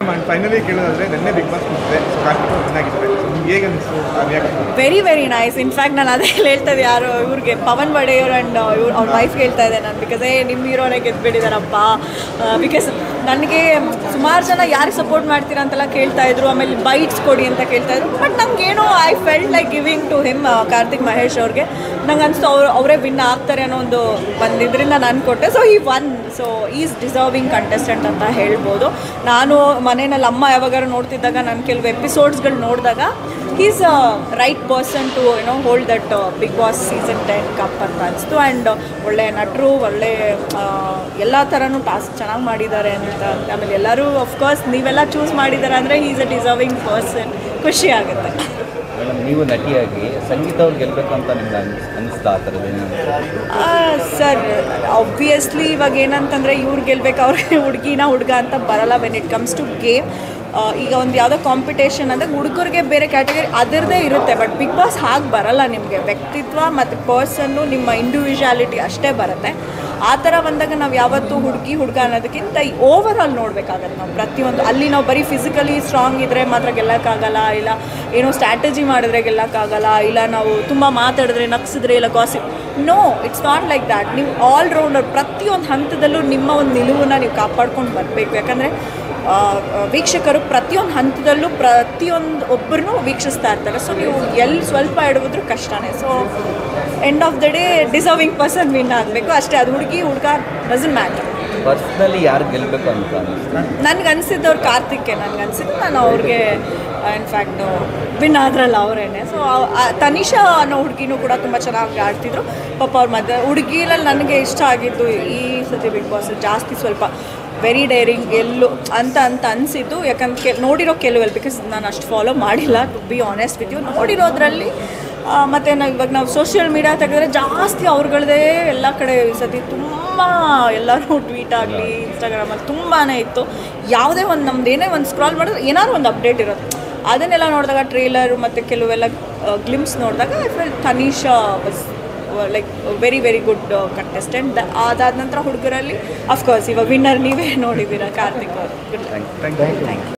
Finally ಕೇಳೋದಾದ್ರೆ ನೆನ್ನೆ big boss ಮುಗಿದ್ರೆ ಸೊ ಕಾರ್ತಿಕ್ ಚೆನ್ನಾಗಿದ್ದಾರೆ ಸೊ ನಿಮ್ಗೆ ಹೇಗೆ ಅನಿಸ್ತು ವೆರಿ ವೆರಿ ನೈಸ್. ಇನ್ಫ್ಯಾಕ್ಟ್ ನಾನು ಅದೇ ಹೇಳ್ತಾ ಇದ್ದೆ ಯಾರು ಇವ್ರಿಗೆ ಪವನ್ ವಡೆಯವ್ರು ಆ್ಯಂಡ್ ಅವ್ರ ವೈಫ್ ಹೇಳ್ತಾ ಇದ್ದೆ ನಾನು, ಬಿಕಾಸ್ ನಿಮ್ಮ ಹೀರೋನೇ ಗೆದ್ಬಿಟ್ಟಿದ್ದಾರಪ್ಪ. ಬಿಕಾಸ್ ನನಗೆ ಸುಮಾರು ಜನ ಯಾರಿಗೆ ಸಪೋರ್ಟ್ ಮಾಡ್ತೀರಾ ಅಂತೆಲ್ಲ ಕೇಳ್ತಾ ಇದ್ರು, ಆಮೇಲೆ ಬೈಟ್ಸ್ ಕೊಡಿ ಅಂತ ಕೇಳ್ತಾ ಇದ್ರು. ಬಟ್ ನಂಗೇನೋ I felt like giving to him Karthik Mahesh ಅವ್ರಿಗೆ. ನಂಗೆ ಅನಿಸ್ತು ಅವರೇ ವಿನ್ ಆಗ್ತಾರೆ ಅನ್ನೋ ಒಂದು ಬಂದಿದ್ದರಿಂದ ನಾನು ಕೊಟ್ಟೆ. ಸೊ ಈ one, so is deserving contestant ಅಂತ ಹೇಳ್ಬೋದು. ನಾನು ಮನೆಯಲ್ಲಿ ಅಮ್ಮ ಯಾವಾಗಾರು ನೋಡ್ತಿದ್ದಾಗ ನಾನು ಕೆಲವು ಎಪಿಸೋಡ್ಸ್ಗಳು ನೋಡಿದಾಗ is a right person to hold that big boss season 10 cup ಅಂತ ಅನಿಸ್ತು. ಆ್ಯಂಡ್ ಒಳ್ಳೆ ನಟರು, ಒಳ್ಳೆ ಎಲ್ಲ ಥರನೂ ಟಾಸ್ಕ್ ಚೆನ್ನಾಗಿ ಮಾಡಿದ್ದಾರೆ ಅಂತ. ಆಮೇಲೆ ಎಲ್ಲರೂ ಅಫ್ಕೋರ್ಸ್ ನೀವೆಲ್ಲ ಚೂಸ್ ಮಾಡಿದ್ದಾರೆ ಅಂದರೆ ಈಸ್ ಅ ಡಿಸರ್ವಿಂಗ್ ಪರ್ಸನ್. ಖುಷಿ ಆಗುತ್ತೆ. ನೀವು ನಟಿಯಾಗಿ ಸಂಗೀತ ಅವ್ರು ಗೆಲ್ಲಬೇಕು ಅಂತ ನಿಮ್ಗೆ ಅನಿಸ್ತಾ ಆ ಥರದ್ದು? ಸರ್ ಆಬ್ವಿಯಸ್ಲಿ ಇವಾಗ ಏನಂತಂದರೆ ಇವ್ರು ಗೆಲ್ಬೇಕು, ಅವ್ರಿಗೆ ಹುಡುಗ ಅಂತ ಬರಲ್ಲ when it comes to game. ಈಗ ಒಂದು ಯಾವುದೋ ಕಾಂಪಿಟೇಷನ್ ಅಂದರೆ ಹುಡುಗರಿಗೆ ಬೇರೆ ಕ್ಯಾಟಗರಿ ಅದರದ್ದೇ ಇರುತ್ತೆ. ಬಟ್ ಬಿಗ್ ಬಾಸ್ ಹಾಗೆ ಬರಲ್ಲ. ನಿಮಗೆ ವ್ಯಕ್ತಿತ್ವ ಮತ್ತು ಪರ್ಸನ್ನು, ನಿಮ್ಮ ಇಂಡಿವಿಜುವಾಲಿಟಿ ಅಷ್ಟೇ ಬರುತ್ತೆ. ಆ ಥರ ಬಂದಾಗ ನಾವು ಯಾವತ್ತೂ ಹುಡುಗ ಅನ್ನೋದಕ್ಕಿಂತ ಓವರ್ ಆಲ್ ನೋಡಬೇಕಾಗತ್ತೆ. ನಾವು ಪ್ರತಿಯೊಂದು ಅಲ್ಲಿ ನಾವು ಬರೀ ಫಿಸಿಕಲಿ ಸ್ಟ್ರಾಂಗ್ ಇದ್ದರೆ ಮಾತ್ರ ಗೆಲ್ಲಕ್ಕಾಗಲ್ಲ, ಇಲ್ಲ ಏನೋ ಸ್ಟ್ರಾಟಜಿ ಮಾಡಿದ್ರೆ ಗೆಲ್ಲಕ್ಕಾಗಲ್ಲ, ಇಲ್ಲ ನಾವು ತುಂಬ ಮಾತಾಡಿದ್ರೆ ನಗ್ಸಿದ್ರೆ ಇಲ್ಲ gossip. No, it's not like that. ನೀವು ಆಲ್ರೌಂಡರ್ ಪ್ರತಿಯೊಂದು ಹಂತದಲ್ಲೂ ನಿಮ್ಮ ಒಂದು ನಿಲುವನ್ನು ನೀವು ಕಾಪಾಡ್ಕೊಂಡು ಬರಬೇಕು. ಯಾಕಂದರೆ ವೀಕ್ಷಕರು ಪ್ರತಿಯೊಂದು ಹಂತದಲ್ಲೂ ಪ್ರತಿಯೊಂದು ಒಬ್ಬರನ್ನೂ ವೀಕ್ಷಿಸ್ತಾ ಇರ್ತಾರೆ. ಸೊ ನೀವು ಎಲ್ಲಿ ಸ್ವಲ್ಪ ಎಡವಿದ್ರೂ ಕಷ್ಟನೇ. So end of the day deserving person win ಆಗಬೇಕು ಅಷ್ಟೇ. ಅದು ಹುಡುಗ ಡಸಂಟ್ ಮ್ಯಾಟರ್. ಪರ್ಸ್ನಲಿ ಯಾರು ಗೆಲ್ಲಬೇಕು ಅಂತ ನನಗೆ ಅನಿಸಿದ್ದವ್ರು ಕಾರ್ತಿಕ್ಗೆ. ನನಗೆ ಅನಿಸಿದ್ದು ನಾನು ಅವ್ರಿಗೆ ಇನ್ಫ್ಯಾಕ್ಟ್ ವಿನ್ ಆದ್ರಲ್ಲ ಅವರೇನೆ. ಸೊ ತನಿಷಾ ಅನ್ನೋ ಹುಡುಗಿನೂ ಕೂಡ ತುಂಬ ಚೆನ್ನಾಗಿ ಆಡ್ತಿದ್ರು. ಪಾಪ ಅವ್ರ ಮಧ್ಯೆ ಹುಡುಗಿಲಲ್ಲಿ ನನಗೆ ಇಷ್ಟ ಆಗಿದ್ದು ಈ ಸತಿ ಬಿಗ್ ಬಾಸ್ ಜಾಸ್ತಿ ಸ್ವಲ್ಪ ವೆರಿ ಡೇರಿಂಗ್ ಎಲ್ಲೂ ಅಂತ ಅನಿಸಿದ್ದು. ಯಾಕಂದ್ರೆ ನೋಡಿರೋ ಕೆಲವೆಲ್ಲ, ಬಿಕಾಸ್ ನಾನು ಅಷ್ಟು ಫಾಲೋ ಮಾಡಿಲ್ಲ to be honest with you. ನೋಡಿರೋದ್ರಲ್ಲಿ ಮತ್ತು ನಾವು ಸೋಷಿಯಲ್ ಮೀಡಿಯಾ ತೆಗೆದ್ರೆ ಜಾಸ್ತಿ ಅವ್ರುಗಳದೇ ಎಲ್ಲ ಕಡೆ ಈ ಸತಿ ತುಂಬ ಎಲ್ಲರೂ ಟ್ವೀಟ್ ಆಗಲಿ ಇನ್ಸ್ಟಾಗ್ರಾಮಲ್ಲಿ ತುಂಬಾ ಇತ್ತು. ಯಾವುದೇ ಒಂದು ನಮ್ದು ಏನೇ ಒಂದು ಸ್ಕ್ರಾಲ್ ಮಾಡಿದ್ರೆ ಏನಾದ್ರು ಒಂದು ಅಪ್ಡೇಟ್ ಇರೋದು. ಅದನ್ನೆಲ್ಲ ನೋಡಿದಾಗ ಟ್ರೇಲರು ಮತ್ತು ಕೆಲವೆಲ್ಲ ಗ್ಲಿಮ್ಸ್ ನೋಡಿದಾಗ I feel Tanisha was like very very good contestant. ಅದಾದ ನಂತರ ಹುಡುಗರಲ್ಲಿ ಅಫ್ಕೋರ್ಸ್ ಇವಾಗ ವಿನ್ನರ್ ನೀವೇ ನೋಡಿದ್ದೀರಾ, ಕಾರ್ತಿಕ್ ಅವರು. ಗುಡ್. Thank you.